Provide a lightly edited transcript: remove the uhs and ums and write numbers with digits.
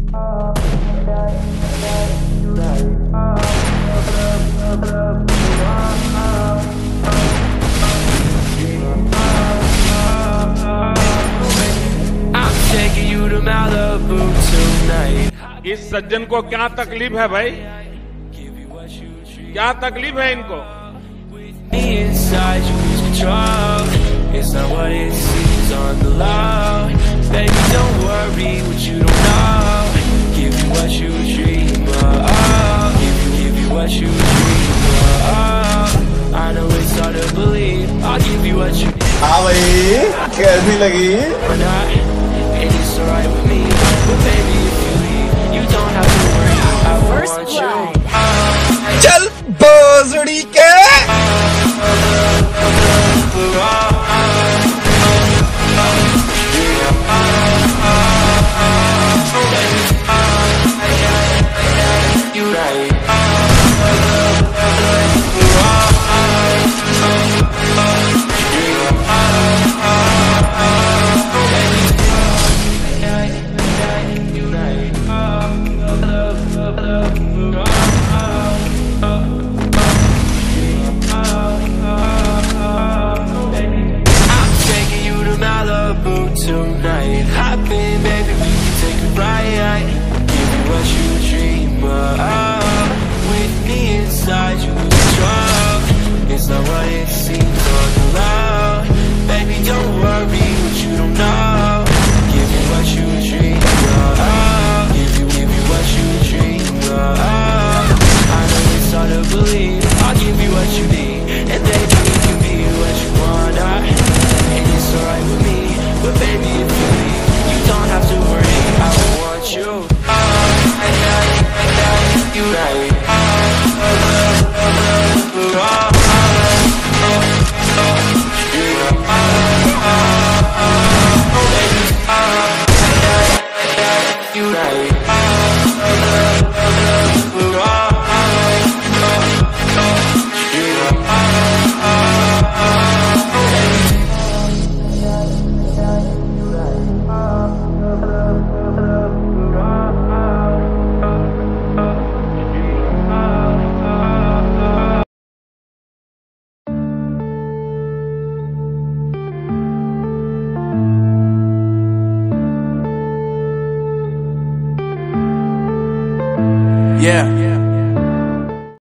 इस सज्जन को क्या तकलीफ है भाई? क्या तकलीफ है इनको? It's not what it seems on the low. Baby, don't worry what you don't know. Give you what you dream of. Give you what you dream of. I know it's hard to believe. I'll give you what you need. हाँ भाई, कैसी लगी? Or not, and it's alright with me. But baby, if you leave, you don't have to worry. I want you. चल बोझड़ी के You right. Tonight, hop in, baby, we can take a ride. Give you what you dream of. With me inside, you lose control. It's not what it seems on the low. Baby, don't worry what you don't know. Give you what you dream of. Give you what you dream of. I know it's hard to believe. I'll give you what you need, and baby, you can be what you wanna. And it's alright with me. But baby, if you leave, you don't have to worry. I want you. You right. You right. Yeah.